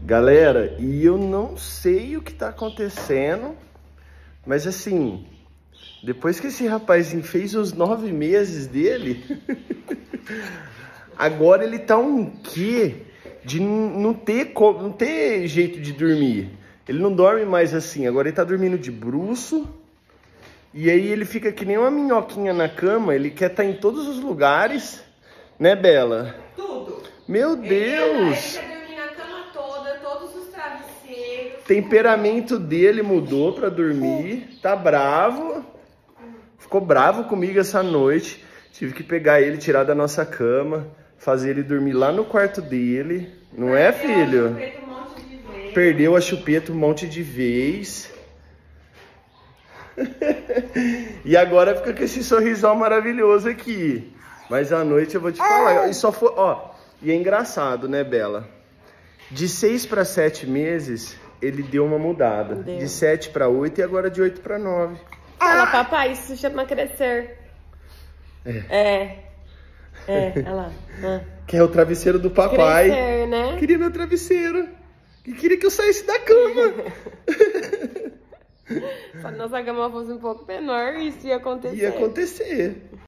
Galera, e eu não sei o que tá acontecendo, mas assim, depois que esse rapazinho fez os 9 meses dele, agora ele tá um quê de não ter jeito de dormir. Ele não dorme mais assim, agora ele tá dormindo de bruço, e aí ele fica que nem uma minhoquinha na cama, ele quer estar em todos os lugares, né, Bela? Tudo. Meu Deus! Ele quer dormir na cama toda, todos os travesseiros. O temperamento dele mudou pra dormir, tá bravo, ficou bravo comigo essa noite, tive que pegar ele, tirar da nossa cama, fazer ele dormir lá no quarto dele, não é, filho? Perdeu a chupeta um monte de vez. E agora fica com esse sorrisão maravilhoso aqui. Mas à noite eu vou te falar, e só foi, ó, e é engraçado, né, Bela? De 6 para 7 meses, ele deu uma mudada. Deu. De 7 para 8 e agora de 8 para 9. Fala, papai, isso se chama crescer. Olha lá. Que é o travesseiro do papai. Crescer, né? Queria meu travesseiro. E queria que eu saísse da cama. Se a nossa cama fosse um pouco menor, isso ia acontecer. Ia acontecer.